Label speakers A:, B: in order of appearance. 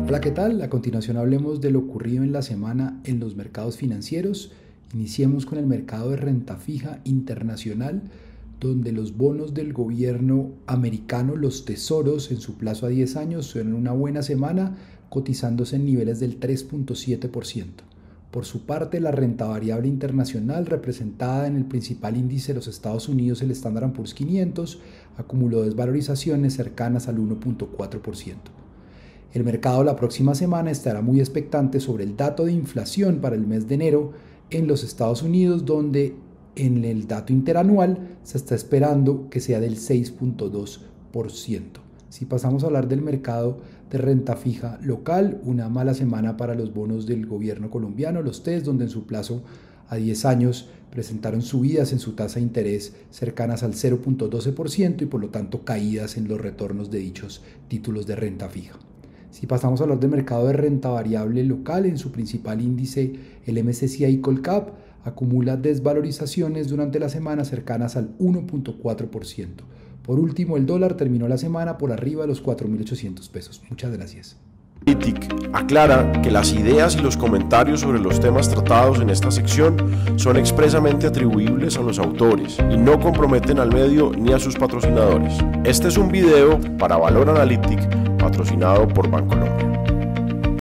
A: Hola, ¿qué tal? A continuación hablemos de lo ocurrido en la semana en los mercados financieros. Iniciemos con el mercado de renta fija internacional, donde los bonos del gobierno americano, los tesoros en su plazo a 10 años, tuvieron una buena semana, cotizándose en niveles del 3.7%. Por su parte, la renta variable internacional, representada en el principal índice de los Estados Unidos, el Standard & Poor's 500, acumuló desvalorizaciones cercanas al 1.4%. El mercado la próxima semana estará muy expectante sobre el dato de inflación para el mes de enero en los Estados Unidos, donde en el dato interanual se está esperando que sea del 6.2%. Si pasamos a hablar del mercado de renta fija local, una mala semana para los bonos del gobierno colombiano, los TES, donde en su plazo a 10 años presentaron subidas en su tasa de interés cercanas al 0.12% y por lo tanto caídas en los retornos de dichos títulos de renta fija. Si pasamos a hablar del mercado de renta variable local, en su principal índice, el MSCI Colcap, acumula desvalorizaciones durante la semana cercanas al 1.4%. Por último, el dólar terminó la semana por arriba de los 4.800 pesos. Muchas gracias.
B: Analytic aclara que las ideas y los comentarios sobre los temas tratados en esta sección son expresamente atribuibles a los autores y no comprometen al medio ni a sus patrocinadores. Este es un video para Valor Analytic patrocinado por Bancolombia.